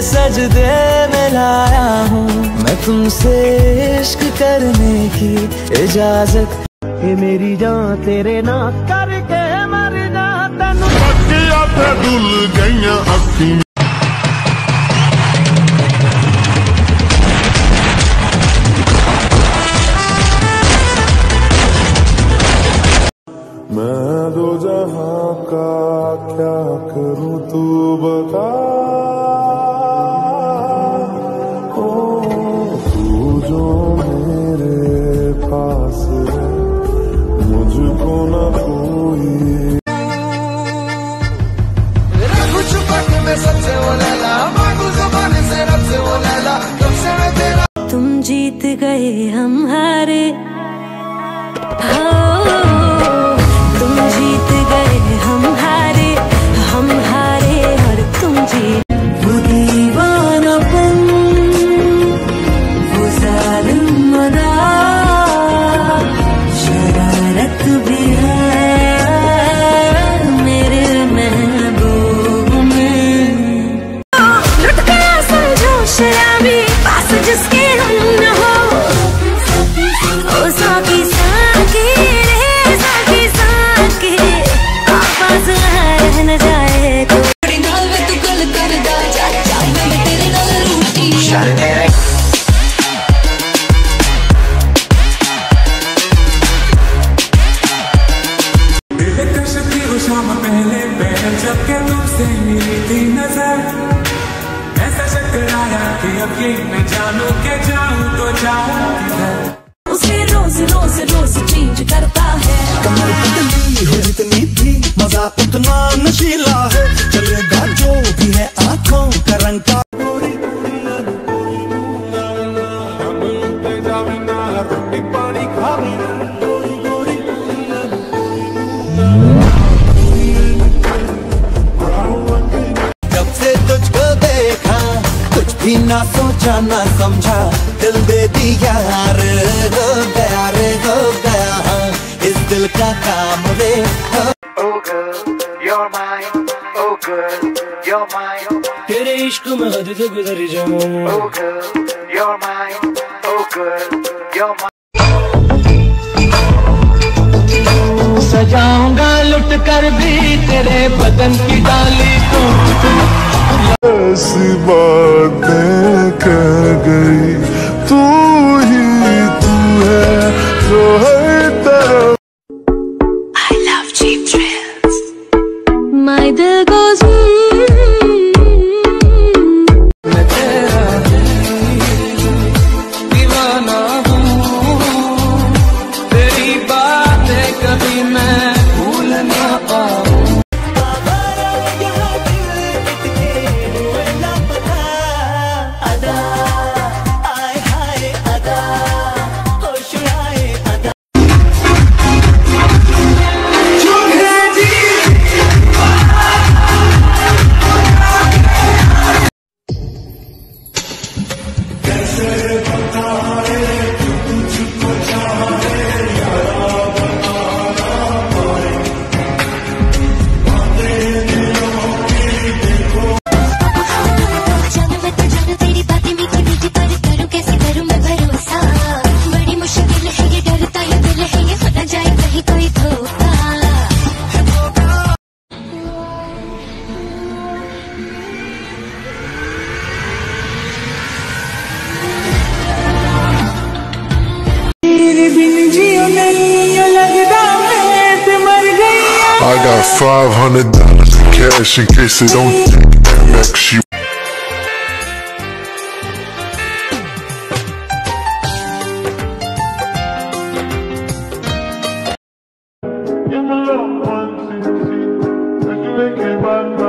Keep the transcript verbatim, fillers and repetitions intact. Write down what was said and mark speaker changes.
Speaker 1: सजदे में लाया हूँ मैं तुमसे इश्क करने की इजाजत। ये मेरी जान तेरे ना करके मर जा तेनू पक्किया ते डुल गईयां अखी।
Speaker 2: मैं दो जहां का क्या करूं तू बता। ओ तू जो मेरे पास है मुझको न कोई। रखूं छुपा के मैं सबसे वो लैला मांगू ज़बान से रब से वो लैला तब से मैं तेरा।
Speaker 3: तुम जीत गए हम हारे तुम जीत गए हम हारे हम हारे और तुम जीत। वो दीवानापन वो जालिम अदा शरारत भी है मेरे महबूब में। लुट गया समझो शराबी पास जिसके हम न हो ओ साकी साकी न जाए तो नाल में तू गल कर दा जा जा मैं तेरे नाल रूठी कशती वो शाम पहले पहल जब के तुमसे मिली थी नजर ऐसा चकराया कि अब ये मैं जानू के जाऊं तो जाऊं किधर। उसे रोज रोज रोज चेंज करता है कमर पतली हो जितनी भी मजा उतना नशीला है चलेगा जो भी है आँखों का रंग का।
Speaker 1: जब से तुझको देखा कुछ भी ना सोचा ना समझा दिल दे दिया रे हो गया रे हो गया इस दिल का काम रे। Oh girl, you're mine. Oh girl, you're mine. तेरे इश्क में हद से गुजर जाऊं। Oh girl, you're mine. Oh girl, you're mine. सजाऊंगा लुट कर भी तेरे बदन की डाली को।
Speaker 2: ऐसी बातें कह गई तू ही तू है जो हर तरफ।
Speaker 3: I love cheap thrills. My दिल goes
Speaker 1: मैं तेरा दीवाना हूँ तेरी बातें कभी मैं भूल ना पाऊँ।
Speaker 2: I got five hundred dollars in cash in case it don't take that next you. Give my little one, two, three,